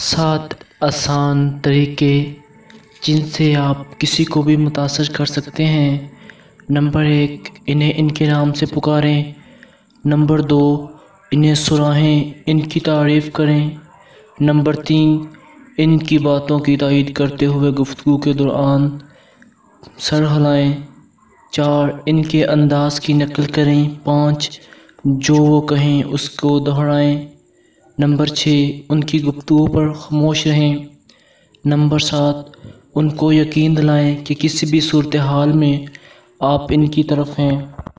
7 आसान तरीके जिनसे आप किसी को भी मुतासर कर सकते हैं। नंबर 1, इन्हें इनके नाम से पुकारें। नंबर 2, इन्हें सराहें, इनकी तारीफ़ करें। नंबर 3, इनकी बातों की तायीद करते हुए गुफ्तगू के दौरान सर हिलाएं। 4, इनके अंदाज़ की नकल करें। 5, जो वो कहें उसको दोहराएं। नंबर 6, उनकी गुफ्तगू पर खामोश रहें। नंबर 7, उनको यकीन दिलाएं कि किसी भी सूरत हाल में आप इनकी तरफ हैं।